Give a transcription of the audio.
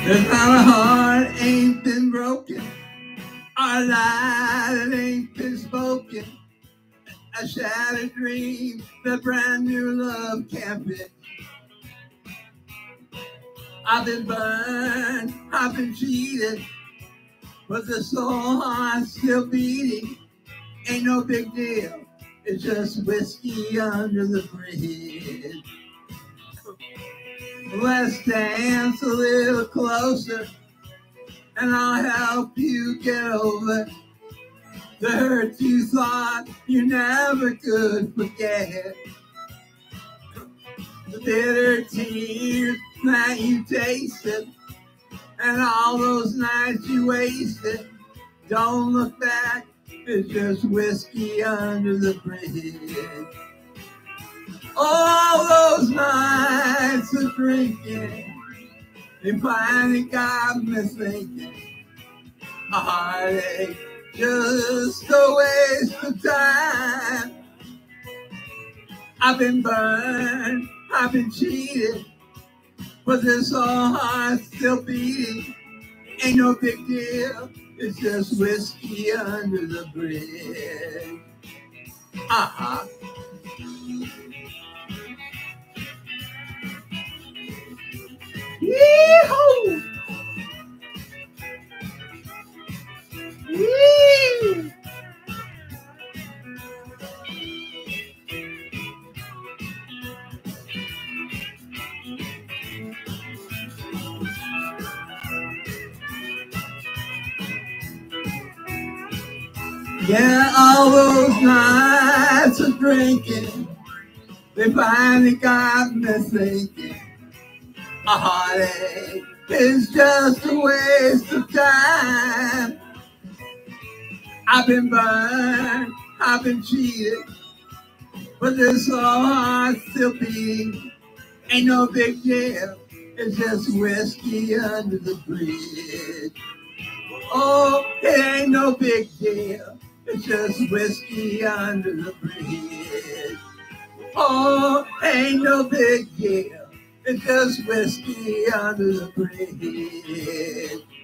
There's not a heart ain't been broken, a lie that ain't been spoken, a shattered dream that brand new love can't fit. I've been burned, I've been cheated, but the soul heart's still beating. Ain't no big deal, it's just whiskey under the bridge. Let's dance a little closer, and I'll help you get over the hurt you thought you never could forget. The bitter tears that you tasted, and all those nights you wasted. Don't look back, it's just whiskey under the bridge. All those nights of drinking, they finally got me thinking. A heartache, just a waste of time. I've been burned, I've been cheated, but this old heart's still beating. Ain't no big deal, it's just whiskey under the bridge. Uh-huh. Yee-hoo! Yee! Yeah, all those nights of drinking, they finally got me thinking. A heartache is just a waste of time. I've been burned, I've been cheated, but this old heart's still beating. Ain't no big deal, it's just whiskey under the bridge. Oh, it ain't no big deal, it's just whiskey under the bridge. Oh, ain't no big deal, it's just whiskey under the bridge.